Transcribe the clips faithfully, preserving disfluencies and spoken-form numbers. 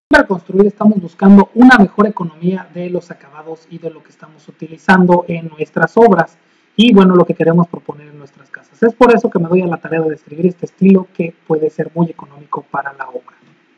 Para construir estamos buscando una mejor economía de los acabados y de lo que estamos utilizando en nuestras obras y bueno, lo que queremos proponer en nuestras casas. Es por eso que me doy a la tarea de describir este estilo que puede ser muy económico para la obra.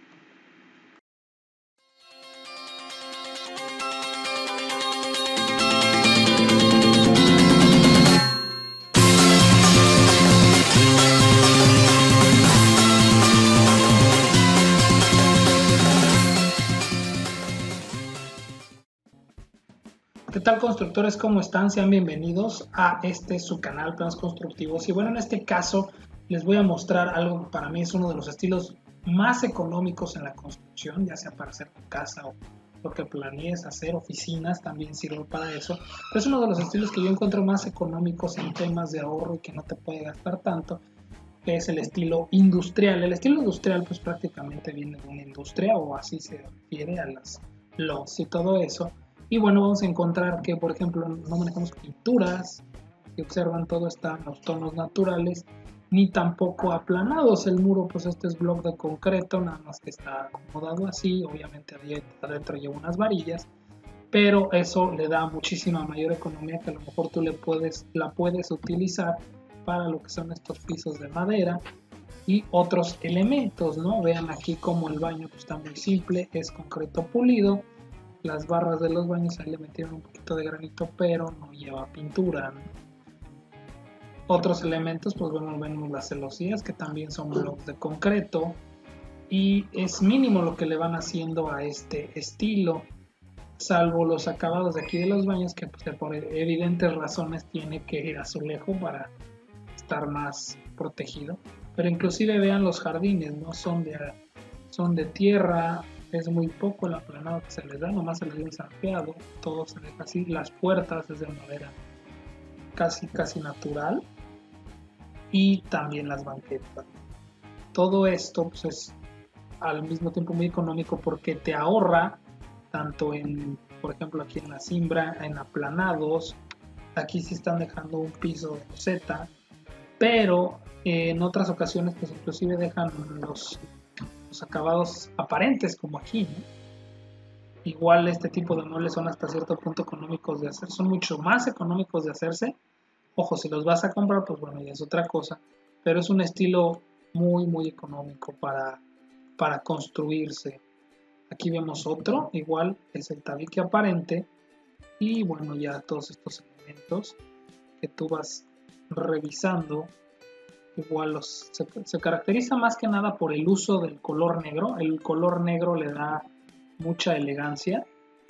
¿Qué tal, constructores? ¿Cómo están? Sean bienvenidos a este su canal Planos Constructivos. Y bueno, en este caso les voy a mostrar algo que para mí es uno de los estilos más económicos en la construcción, ya sea para hacer tu casa o lo que planees hacer, oficinas también sirve para eso. Pero es uno de los estilos que yo encuentro más económicos en temas de ahorro y que no te puede gastar tanto, que es el estilo industrial. El estilo industrial pues prácticamente viene de una industria, o así se refiere a las lots y todo eso. Y bueno, vamos a encontrar que, por ejemplo, no manejamos pinturas, que observan todo está en los tonos naturales, ni tampoco aplanados. El muro, pues este es bloque de concreto, nada más que está acomodado así. Obviamente adentro lleva unas varillas, pero eso le da muchísima mayor economía, que a lo mejor tú le puedes, la puedes utilizar para lo que son estos pisos de madera y otros elementos, ¿no? Vean aquí como el baño pues, está muy simple, es concreto pulido. Las barras de los baños ahí le metieron un poquito de granito, pero no lleva pintura, ¿no? Otros elementos, pues bueno, vemos las celosías, que también son bloques de concreto, y es mínimo lo que le van haciendo a este estilo, salvo los acabados de aquí de los baños, que pues, por evidentes razones tiene que ir azulejo para estar más protegido. Pero inclusive vean los jardines, no son de, son de tierra. Es muy poco el aplanado que se les da, nomás se les da un zarpeado, todo se deja así. Las puertas es de madera casi casi natural, y también las banquetas. Todo esto pues, es al mismo tiempo muy económico porque te ahorra tanto en, por ejemplo, aquí en la cimbra, en aplanados. Aquí sí están dejando un piso de loseta, pero en otras ocasiones pues inclusive dejan los los acabados aparentes, como aquí, ¿no? Igual este tipo de muebles son hasta cierto punto económicos de hacer, son mucho más económicos de hacerse. Ojo, si los vas a comprar, pues bueno, ya es otra cosa, pero es un estilo muy muy económico para, para construirse. Aquí vemos otro, igual es el tabique aparente, y bueno, ya todos estos elementos que tú vas revisando. Igual los, se, se caracteriza más que nada por el uso del color negro. El color negro le da mucha elegancia.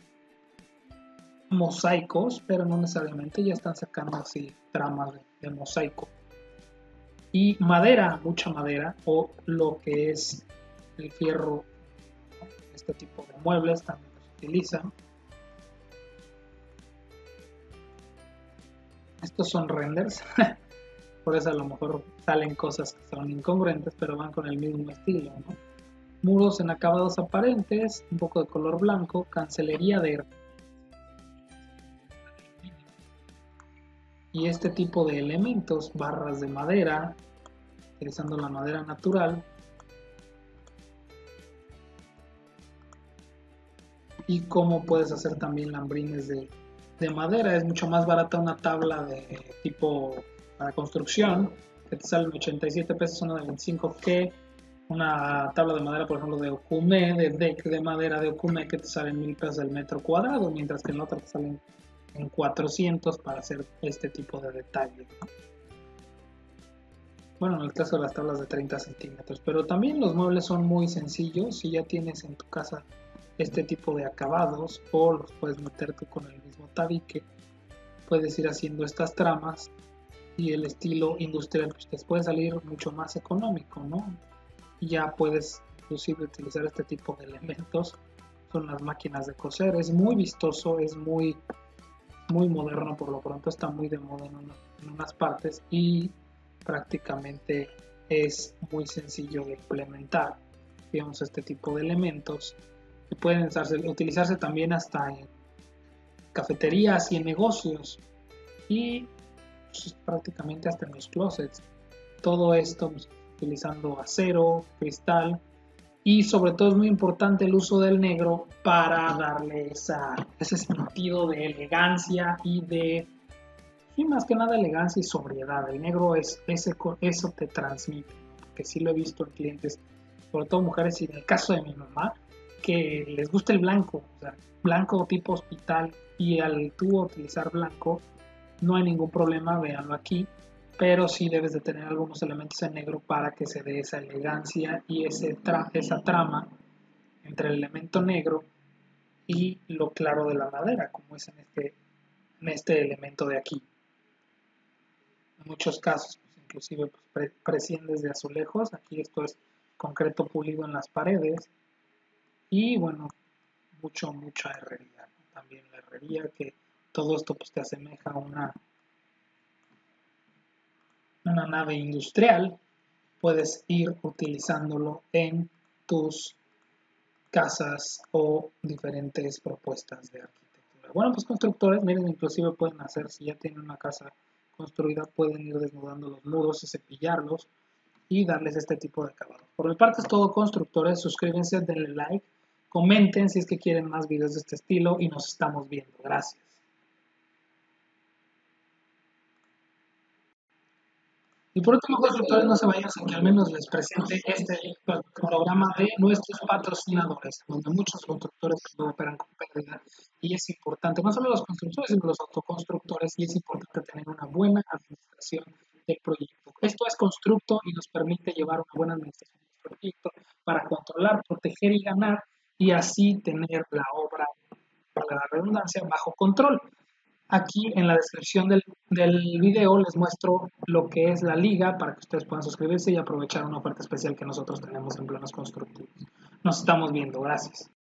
Mosaicos, pero no necesariamente, ya están sacando así tramas de, de mosaico. Y madera, mucha madera, o lo que es el fierro. Este tipo de muebles también los utilizan. Estos son renders. Por eso a lo mejor salen cosas que son incongruentes, pero van con el mismo estilo, ¿no? Muros en acabados aparentes, un poco de color blanco, cancelería de... Y este tipo de elementos, barras de madera, utilizando la madera natural. Y cómo puedes hacer también lambrines de, de madera. Es mucho más barata una tabla de tipo... para construcción, que te salen ochenta y siete pesos, una de veinticinco, que una tabla de madera, por ejemplo, de Ocume, de deck de madera de Ocume, que te salen mil pesos el metro cuadrado, mientras que en la otra te salen en cuatrocientos para hacer este tipo de detalles, ¿no? Bueno, en el caso de las tablas de treinta centímetros, pero también los muebles son muy sencillos. Si ya tienes en tu casa este tipo de acabados, o los puedes meter tú con el mismo tabique, puedes ir haciendo estas tramas. Y el estilo industrial pues te puede salir mucho más económico, ¿no? Y ya puedes inclusive utilizar este tipo de elementos. Son las máquinas de coser, es muy vistoso, es muy, muy moderno, por lo pronto está muy de moda en, una, en unas partes, y prácticamente es muy sencillo de implementar. Digamos, este tipo de elementos que pueden usarse, utilizarse también hasta en cafeterías y en negocios, y pues, prácticamente hasta en los closets. Todo esto pues, utilizando acero, cristal y sobre todo es muy importante el uso del negro para darle esa, ese sentido de elegancia y de, y más que nada elegancia y sobriedad. El negro es ese, eso te transmite, porque sí lo he visto en clientes, sobre todo mujeres y en el caso de mi mamá, que les gusta el blanco, o sea, blanco tipo hospital, y al tú utilizar blanco no hay ningún problema, véanlo aquí, pero sí debes de tener algunos elementos en negro para que se dé esa elegancia y ese tra esa trama entre el elemento negro y lo claro de la madera, como es en este, en este elemento de aquí. En muchos casos, pues, inclusive pues, pre presciendes de azulejos, aquí esto es concreto pulido en las paredes y bueno, mucho, mucha herrería, ¿no? También la herrería, que todo esto pues te asemeja a una una nave industrial, puedes ir utilizándolo en tus casas o diferentes propuestas de arquitectura. Bueno, pues constructores, miren, inclusive pueden hacer, si ya tienen una casa construida, pueden ir desnudando los muros y cepillarlos y darles este tipo de acabado. Por mi parte es todo, constructores. Suscríbanse, denle like, comenten si es que quieren más videos de este estilo y nos estamos viendo. Gracias. Y por último, constructores, no se vayan sin que al menos les presente este programa de nuestros patrocinadores, donde muchos constructores operan con pérdida y es importante, no solo los constructores, sino los autoconstructores, y es importante tener una buena administración del proyecto. Esto es Constructo y nos permite llevar una buena administración del proyecto para controlar, proteger y ganar y así tener la obra, para la redundancia, bajo control. Aquí en la descripción del, del video les muestro lo que es la liga para que ustedes puedan suscribirse y aprovechar una oferta especial que nosotros tenemos en Planos Constructivos. Nos estamos viendo, gracias.